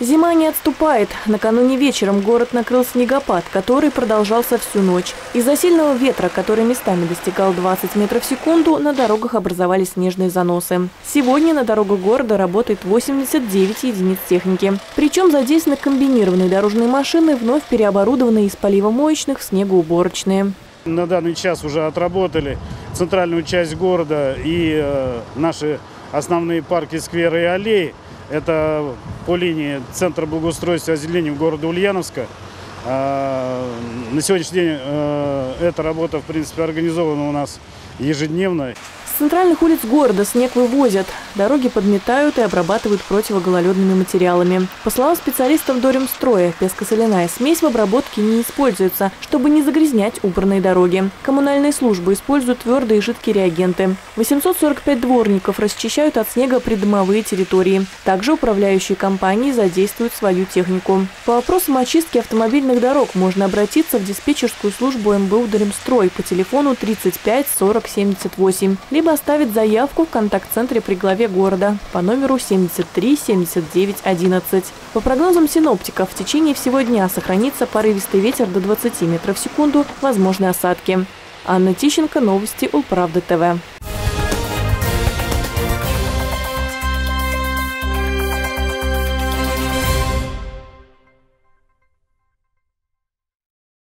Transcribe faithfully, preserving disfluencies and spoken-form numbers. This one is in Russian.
Зима не отступает. Накануне вечером город накрыл снегопад, который продолжался всю ночь. Из-за сильного ветра, который местами достигал двадцати метров в секунду, на дорогах образовались снежные заносы. Сегодня на дорогах города работает восемьдесят девять единиц техники. Причем задействованы комбинированные дорожные машины, вновь переоборудованные из поливомоечных в снегоуборочные. На данный час уже отработали центральную часть города и э, наши основные парки, скверы и аллеи. Это по линии Центра благоустройства и озеленения города Ульяновска. А, на сегодняшний день э, эта работа, в принципе, организована у нас ежедневно. С центральных улиц города снег вывозят. Дороги подметают и обрабатывают противогололедными материалами. По словам специалистов Доремстроя, песко-соляная смесь в обработке не используется, чтобы не загрязнять убранные дороги. Коммунальные службы используют твердые и жидкие реагенты. восемьсот сорок пять дворников расчищают от снега придомовые территории. Также управляющие компании задействуют свою технику. По вопросам очистки автомобильных дорог можно обратиться в диспетчерскую службу эм бэ у Доремстрой по телефону тридцать пять сорок семьдесят восемь, либо оставить заявку в контакт-центре при главе города по номеру семьдесят три семьдесят девять одиннадцать. По прогнозам синоптиков, в течение всего дня сохранится порывистый ветер до двадцати метров в секунду, возможны осадки. Анна Тищенко, новости Улправда тэ вэ.